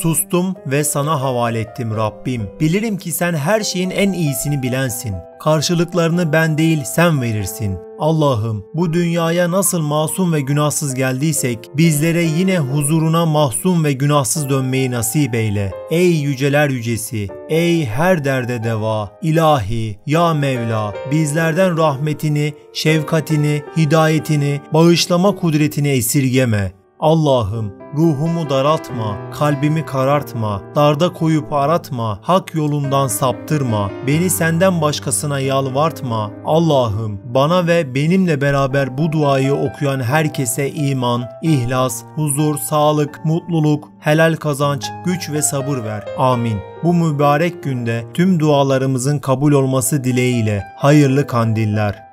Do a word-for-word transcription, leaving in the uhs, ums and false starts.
Sustum ve sana havale ettim Rabbim. Bilirim ki sen her şeyin en iyisini bilensin. Karşılıklarını ben değil sen verirsin. Allah'ım, bu dünyaya nasıl masum ve günahsız geldiysek bizlere yine huzuruna mahzun ve günahsız dönmeyi nasip eyle. Ey yüceler yücesi, ey her derde deva, ilahi, ya Mevla, bizlerden rahmetini, şefkatini, hidayetini, bağışlama kudretini esirgeme. Allah'ım, ruhumu daraltma, kalbimi karartma, darda koyup aratma, hak yolundan saptırma, beni senden başkasına yalvartma. Allah'ım, bana ve benimle beraber bu duayı okuyan herkese iman, ihlas, huzur, sağlık, mutluluk, helal kazanç, güç ve sabır ver. Amin. Bu mübarek günde tüm dualarımızın kabul olması dileğiyle hayırlı kandiller.